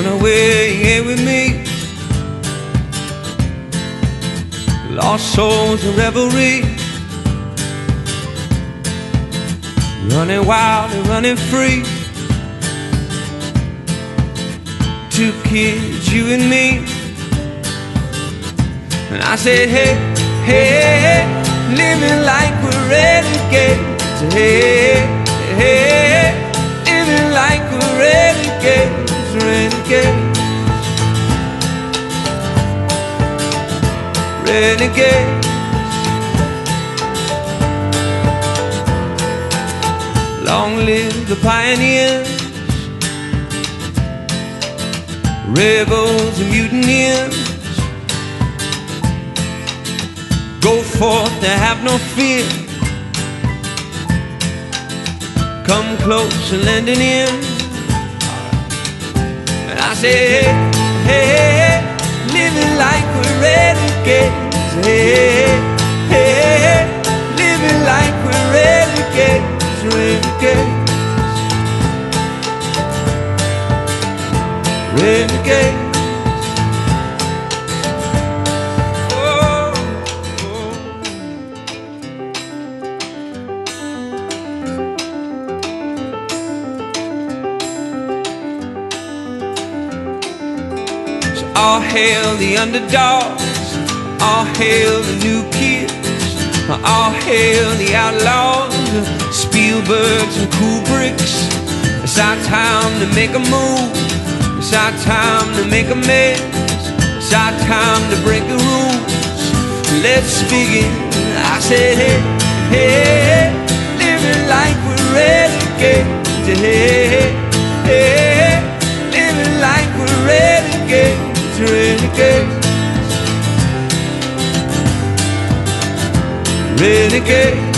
run away with me. Lost souls in revelry, running wild and running free. Two kids, you and me. And I said, hey, hey, hey, living like we're renegades. Hey, hey, living like we're renegades, renegades, renegades. Long live the pioneers, rebels and mutineers. Go forth to have no fear. Come close and lend an ear. And I say, hey, hey, hey, living like we're renegades. Hey, hey, hey, living like we're renegades, renegades, renegades. All hail the underdogs, all hail the new kids, all hail the outlaws, Spielbergs and Kubricks. It's our time to make a move, it's our time to make amends, it's our time to break the rules. Let's begin. I said, hey, hey, hey, living like we're renegades. Hey, hey, hey, living like we're renegades, renegades, renegades.